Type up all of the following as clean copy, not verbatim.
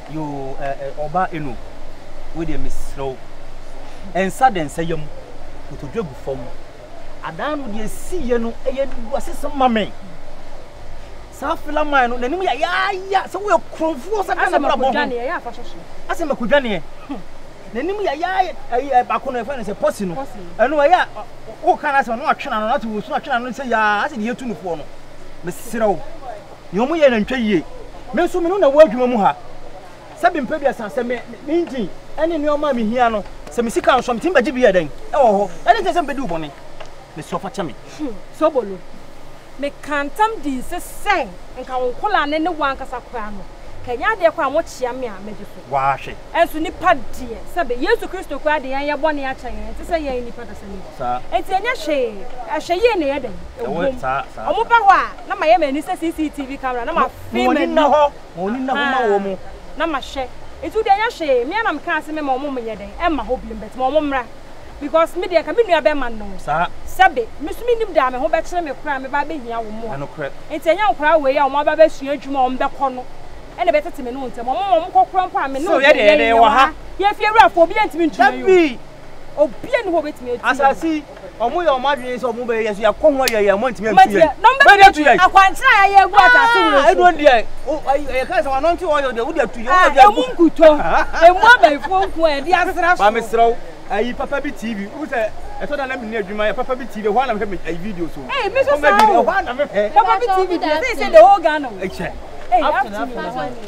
yo oba eno we dey mislow ensa den sayam otodwagu fam adan no dey siye no eye wasese mame sa fila man no nanim ya so we kronfo sa kana bra bo ase makudwane nanim ya ba kono e fa ne se posi no eno ya o kana se no atwena no atu so atwena no se ya ase de yetu no fo no mesirawo yomu ye na ntwa yie me so me no na wo adwuma mu ha sabi mpabia san se me engine ene ne o ma me hia no se me sika nso me timba gibe ya dan e wo ho ene se me di ubone me so fa chame so bolo me kantam di se sen nka wonkola ne wan kasa kwa no kanya de kwa mo chia me a meji so wa hwe enso nipa de sabe Yesu Kristo kwa de yan ye bone ya kyan te se yan nipa da sani sa enti enya hwe ahwe ne ye dan sa omo pa ho a na ma ye mani se CCTV camera na ma film ni na ho ma wo mu na ma hwe etu de enya hwe me na me kan se me ma omo menye den e ma ho bi mbet ma omo mra because me de ka me nua be man no sa sabe me so me nim da me ho be kire me kura me ba be hia wo mo ano kra enti enya kura we ya omo ba be sua adwuma omo be kɔ no ene be tete me no ntem omo kokoro mpa me no so ye de wo ha ye fie wura fo obi antimi ntumi dabi obi ani ho betimi eti asasi omo ye omo adwen se omo be yeso ya konho ye mo ntimi atu ye be atu ye akwantra ya ye gu atase wura e do de e ka se wa no nti o ye de wo de atu ye wo de emu nkuto emu abaifo nku e di asra so ba me sraw ayi papa bi TV wo se e to da na me ni adwuma ya papa bi TV ho na me me ayi video so eh me so sa ho na me pe papa bi TV dey say the whole Ghana e che eh after me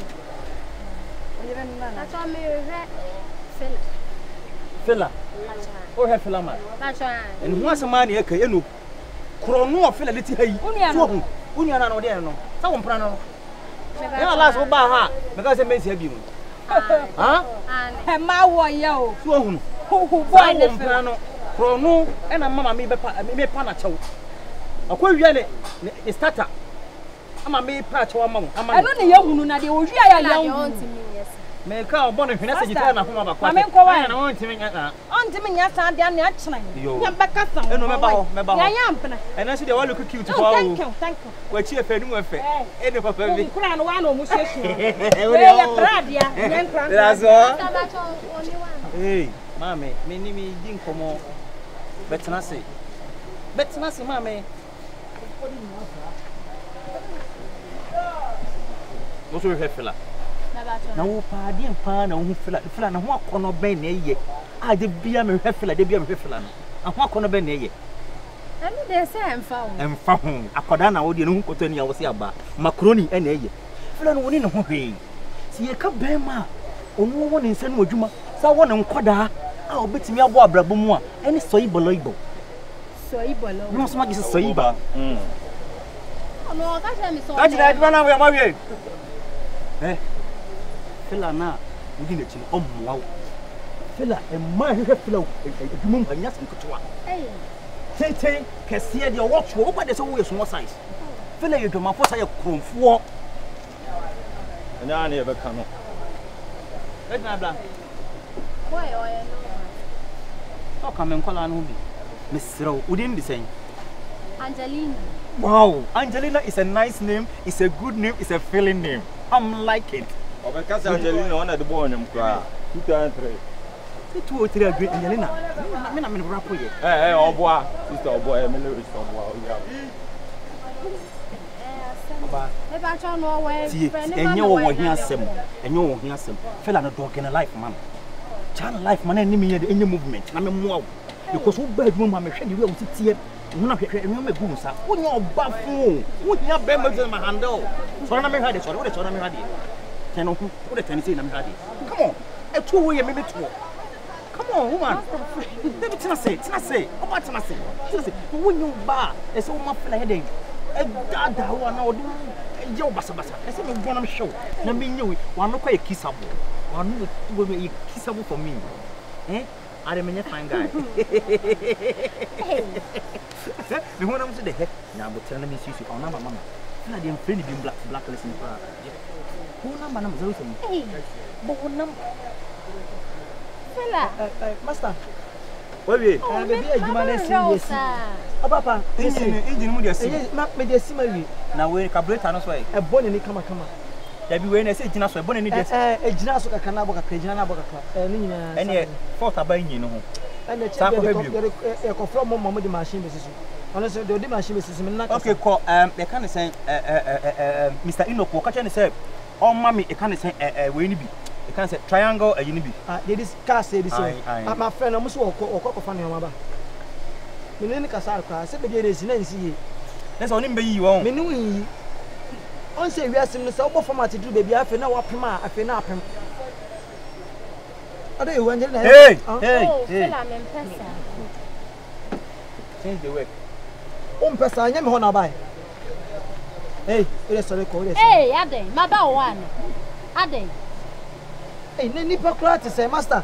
That's me Fela o he fela ma en ho asema na ye ka enu krono o fela leti hayi so hu unia na no de no sa wo mpra no ya last wo ba ha me ka se mensi abi mu ha e ma wo ye o so hu boy ne mpra no krono e na mama me pa na chew akwa wi ne starter ama me pa chew ama wo ama eno ne ye hunu na de o wi aya ya hu me ka obo no hwene se gita na homa ba kwa na na won timi nya ontimi nya san de na achena nya beka san eno me ba ho ya ya mpena ena se de wa look cute for thank you kwa chi efe nu efe ene papa bi kura na wa na omu sesu ya pradia nya nkran razo eh mame me ni mi di nkomo betena se mame mo so we fela na wo pa de mpa na wo fela na ho akono ben na eye a de bia me fela no ho akono ben na eye anu de se emfa ho akoda na wo de no hu koto ni ya wo se aba macaroni na eye fela no woni ne ho hwe si ye ka ben ma onu wo ne nsa no adwuma sa wo ne nkoda a obetimi abo abrabo mu a ene soyibolo no so ma gise soyiba no ka je mi so ajira adwa na we ma we fela na wudi na chi omwa fela e ma hwe fela edwuma mpanya sankotoa tete kese de watch wo kwa de so wo small size fela ye dwuma fosa ye kromfo nya na ye be ka no na bla boy oye no ka men kola no bi mesraw wudi ndi sen Angelina. Wow, Angelina is a nice name, it's a good name, it's a feeling name. I'm like it. Because Angelina one of the boy name cry. 2003. 203 agree Angelina. Me na me rap here. Eh oboa, sister oboa, me le sister oboa. Oba. E ba cho no we. Enye wo hi asem. Fela no dog in life man. Chan life man any me enye movement na me mo because wo ba adwuma ma me hwe ni we utitie. Una hwe enye me gu nsa. Wonya oba fun. Wonya be ma handle. So na me hade, so na me hade. Ten on who the ten say na me hade. Come on. E two we me to. Come on, woman. Let me say. Oba tina say. Wonya ba. E say wo ma fela head. E dada wo na odu e je basa. E say me go na me show. Na me nyewe, wan no kwa e kissable. Wan no go e kissable for me. I am a fine guy. Me want to the head. Now, but tell me, you on number, Mamma. I didn't feel being blacklist in Prague. Who number number 0? Hey, but what number? Master. Where we? Baby, you manage to see. Oh, Papa, engine, mood, yes, Mac made a simile. Now, we're carburetor, no way. A bonny come. da bi we na say gina so e bona ni des gina so kakra na bo kakra gina na bo kakra ni nyina ene fault aba nyi no ho ene che ko from mom di machine be sisu ono se do di machine be sisu me na okay ko e kan say Mr. Inoko ka che say on mami e kan say we ni bi e kan say triangle ayi ni bi there is car say this my friend am so okọ fa no ma ba me ni ka sa kwa se be dey resi na nsi ye na so oni mbe yi won me ni yi on say we asim no se obo format do baby afi na wapem afi na apem ade e wanje na hey Fela me mpesa change the work mpesa anya me ho na bai sorry ko ade ma ba wo ana ade ne nipa kra te say master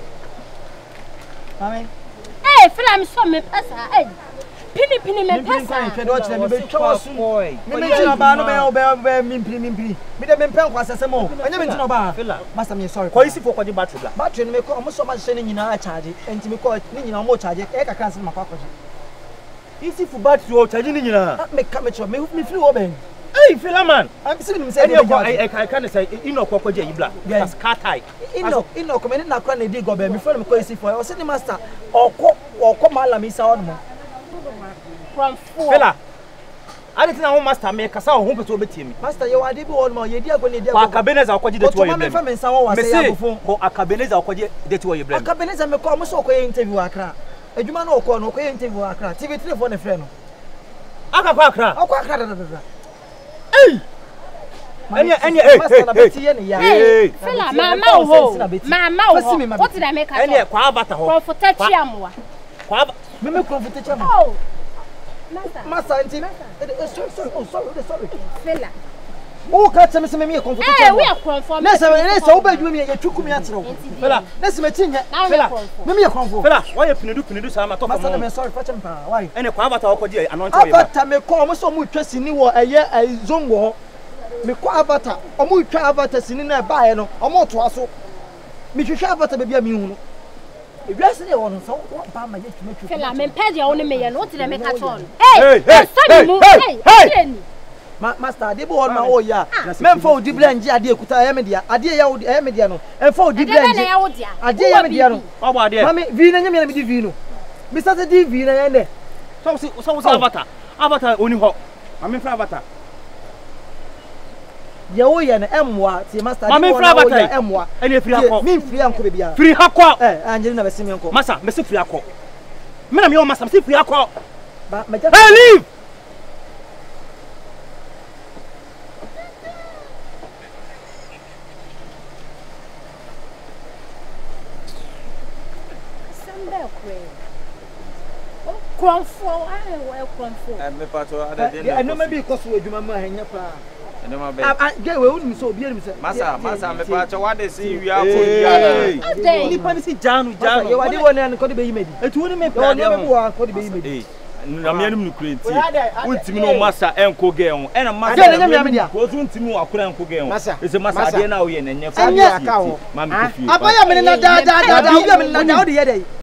amen Fela me so me mpesa pini me pesa me do chile me be twa su me tina ba no be mimpiri me de me pen kwa sese mo anya me tina ba master me sorry ko isi fo kwaje battery no me ko mo so ma hye ne nyina a charge enti me ko ne nyina mo charge kakra se makwa kwaje isi fo battery o charge ni nyina me ka me chọ me free wo ben Fela man I'm seeing him say I can say Inoko kwaje ibla that's cat tie Inoko me na kwa na di go be me friend me ko isi fo o se ni master okọ mala mi sa on mo from four Fela ade tina ho master me kasa ho peto obeti mi master ye wade bi won mo ye di ago ne di ago Akabeneza akwaje de to ye blem me nsa wo wa say abofo ko Akabeneza akwaje de to ye blem Akabeneza me ko mo so ko ye interview akra adwuma na okọ no ko ye interview akra TV3 for ne friend no akakwa akra akwa akra da Fela mama wo what did I make ene kwa abata ho comfortable amwa kwa me comfortable oh master auntie sorry Fela o ka tse me se me comfortable we are comfortable na se wo ba dwuma me ye twaku me atero Fela na se me tinye Fela me comfortable Fela why you pinidu sa ma to master me sorry fa chempa why ene kwa abata akwaje anointing ye ba abata me ko mo so mu twasi ni wo eye zongo me ko abata omo twa abata sini na ba ye no omo to aso me hwehwe abata be bia me hu no ewiase ne won so ba ma ye twuma Fela me pede wo ne me ye no what did I make at all master de bo won ma o ya me mfa odi blanje ade ekuta ye me dia ade ye me dia no emfa odi blanje ade ye me dia no obo ade mami vi na nyame na me di vi no mi sa di vi na ye ne so abata oni ho mami fra abata ye wo ye na emwa ti master mami fra abata emwa ene free akọ mi free anko be bia free akọ Angelina be simi anko masa me se free akọ me na me o masa me se free akọ ba me hey leave Cromfo me pato ada de no me bi koso adwuma ma hanya pa eno ma be ge we unu so obi enu se masa me pato wade si wi afo dia ni pa ni si janu ye wade won an ko de be yimedi etu woni me plan ya mo ko de be yimedi na me anum no krenti untimi no masa enko ge ho ena masa de nyame me dia ko untimi wa kura enko ge ho ese masa de na wo ye na nya fa ma me na da obi me na da o de ye dey